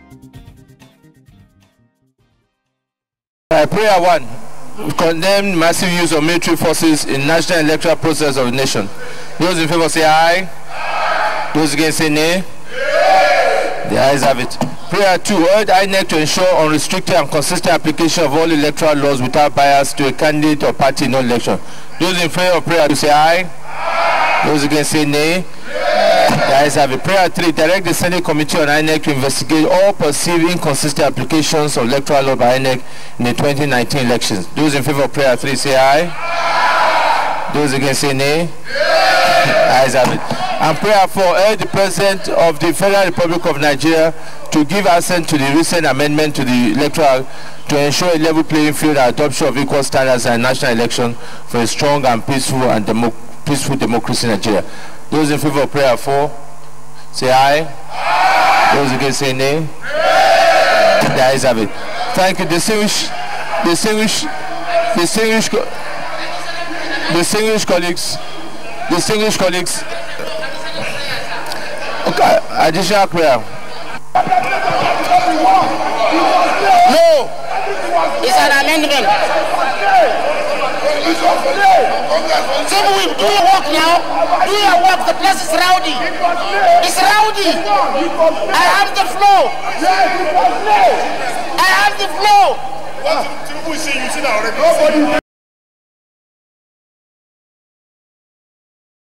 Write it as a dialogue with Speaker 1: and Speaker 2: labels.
Speaker 1: Prayer 1. Condemn massive use of military forces in national electoral process of the nation. Those in favor say aye. Those against say nay. The ayes have it. Prayer 2. Urge INEC to ensure unrestricted and consistent application of all electoral laws without bias to a candidate or party in no election. Those in favor of prayer 2 say aye. Those against say nay. The ayes have it. Prayer 3. Direct the Senate Committee on INEC to investigate all perceived inconsistent applications of electoral law by INEC in the 2019 elections. Those in favor of prayer 3 say aye. Those against say nay. The ayes have it. And prayer 4. Urge the President of the Federal Republic of Nigeria to give assent to the recent amendment to the electoral to ensure a level playing field and adoption of equal standards in national election for a strong and peaceful democracy in Nigeria. Those in favor of prayer 4 say aye. Those against say nay. The ayes have it. Thank you, distinguished colleagues. Okay, additional prayer.
Speaker 2: No, it's an amendment. So we do your work now. Do your work. The place is rowdy. It's rowdy. I have the floor. I have the floor.